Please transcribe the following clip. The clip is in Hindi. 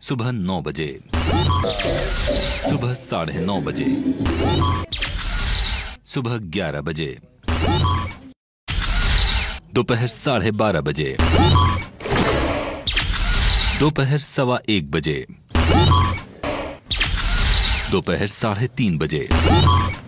सुबह 9 बजे, सुबह 9:30 बजे, सुबह 11 बजे, दोपहर 12:30 बजे, दोपहर 1:15 बजे, दोपहर 3:30 बजे।